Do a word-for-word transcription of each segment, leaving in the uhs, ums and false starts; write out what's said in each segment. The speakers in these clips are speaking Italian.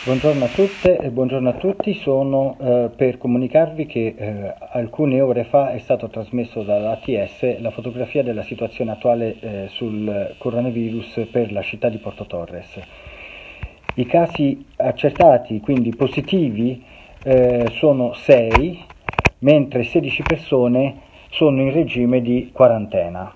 Buongiorno a tutte e buongiorno a tutti, sono eh, per comunicarvi che eh, alcune ore fa è stato trasmesso dall'A T S la fotografia della situazione attuale eh, sul coronavirus per la città di Porto Torres. I casi accertati, quindi positivi, eh, sono sei, mentre sedici persone sono in regime di quarantena.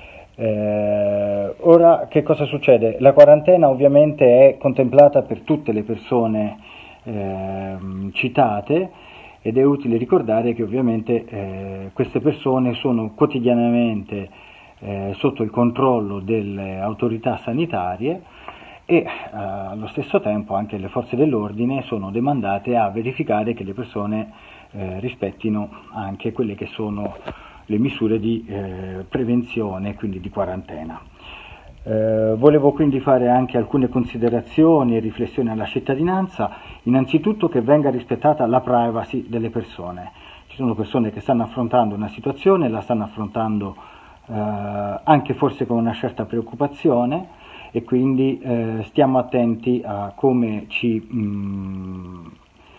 Eh, ora che cosa succede? La quarantena ovviamente è contemplata per tutte le persone eh, citate ed è utile ricordare che ovviamente eh, queste persone sono quotidianamente eh, sotto il controllo delle autorità sanitarie e eh, allo stesso tempo anche le forze dell'ordine sono demandate a verificare che le persone eh, rispettino anche quelle che sono le misure di eh, prevenzione, quindi di quarantena. Eh, volevo quindi fare anche alcune considerazioni e riflessioni alla cittadinanza, innanzitutto che venga rispettata la privacy delle persone. Ci sono persone che stanno affrontando una situazione, la stanno affrontando eh, anche forse con una certa preoccupazione e quindi eh, stiamo attenti a come ci, mh,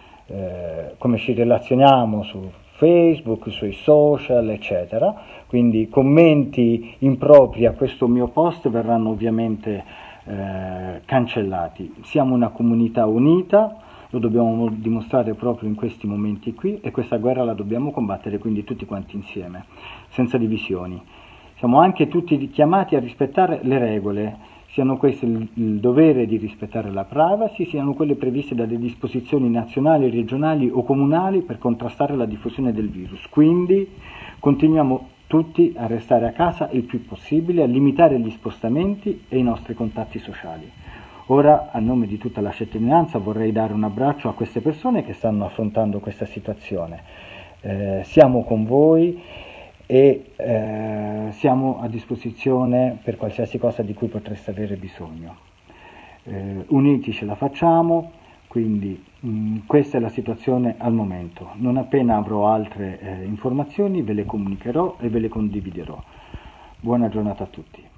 eh, come ci relazioniamo su Facebook, sui social, eccetera. Quindi commenti impropri a questo mio post verranno ovviamente eh, cancellati. Siamo una comunità unita, lo dobbiamo dimostrare proprio in questi momenti qui e questa guerra la dobbiamo combattere quindi tutti quanti insieme, senza divisioni. Siamo anche tutti chiamati a rispettare le regole, siano queste il, il dovere di rispettare la privacy, siano quelle previste dalle disposizioni nazionali, regionali o comunali per contrastare la diffusione del virus. Quindi continuiamo tutti a restare a casa il più possibile, a limitare gli spostamenti e i nostri contatti sociali. Ora, a nome di tutta la cittadinanza, vorrei dare un abbraccio a queste persone che stanno affrontando questa situazione. Eh, siamo con voi e eh, siamo a disposizione per qualsiasi cosa di cui potreste avere bisogno. Eh, uniti ce la facciamo, quindi mh, questa è la situazione al momento. Non appena avrò altre eh, informazioni ve le comunicherò e ve le condividerò. Buona giornata a tutti.